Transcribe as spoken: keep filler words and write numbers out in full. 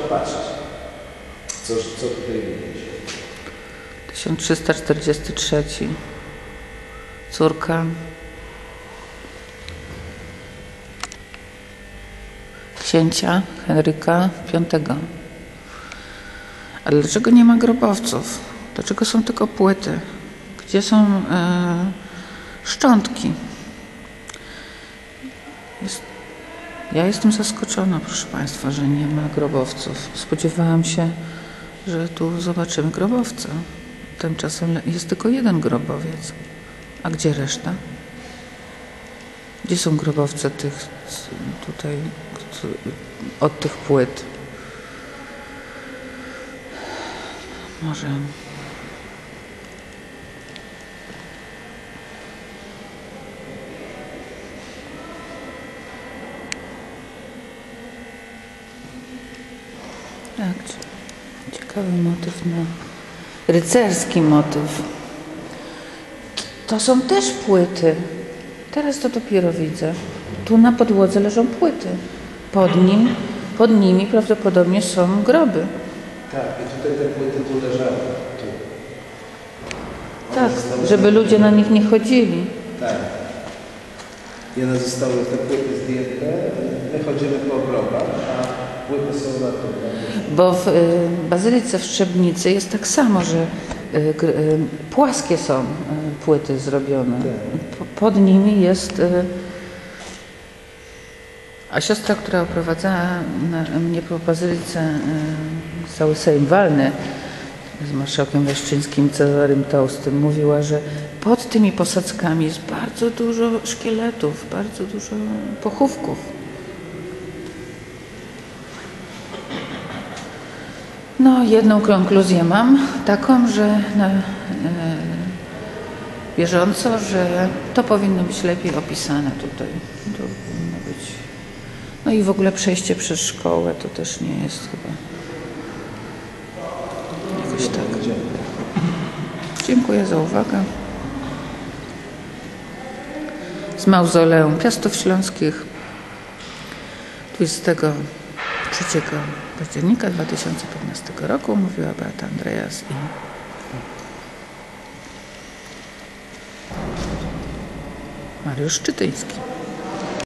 patrzeć. Co, co tutaj widzisz? tysiąc trzysta czterdziesty trzeci. Córka. Księcia Henryka piątego. Ale dlaczego nie ma grobowców? Dlaczego są tylko płyty? Gdzie są e, szczątki? Jest, ja jestem zaskoczona, proszę Państwa, że nie ma grobowców. Spodziewałam się, że tu zobaczymy grobowca. Tymczasem jest tylko jeden grobowiec. A gdzie reszta? Gdzie są grobowce tych tutaj od tych płyt? Może tak, ciekawy motyw, no. Rycerski motyw. To są też płyty. Teraz to dopiero widzę. Tu na podłodze leżą płyty. Pod nim, pod nimi prawdopodobnie są groby. Tak, i tutaj te płyty tu leżały. Tu. Tak, żeby ludzie na nich nie chodzili. Tak. I one zostały, te płyty zdjęte, my chodzimy po grobach, a płyty są na tym. Bo w y, Bazylice w Szczebnicy jest tak samo, że y, y, płaskie są y, płyty zrobione. Po, pod nimi jest... Y, a siostra, która oprowadzała na, mnie po Bazylice, y, cały Sejm walny z marszałkiem Leszczyńskim, Cezarym Tołstym, mówiła, że pod tymi posadzkami jest bardzo dużo szkieletów, bardzo dużo pochówków. No, jedną konkluzję mam, taką, że na, e, bieżąco, że to powinno być lepiej opisane tutaj. To powinno być. No i w ogóle przejście przez szkołę to też nie jest chyba jakoś tak. Dziękuję za uwagę. Z mauzoleum Piastów Śląskich dwudziestego trzeciego października dwa tysiące piętnastego roku mówiła Beata Andreas i Mariusz Szczytyński.